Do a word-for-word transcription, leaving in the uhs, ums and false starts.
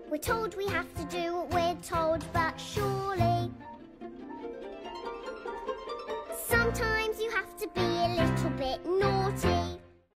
We're told we have to do what we're told,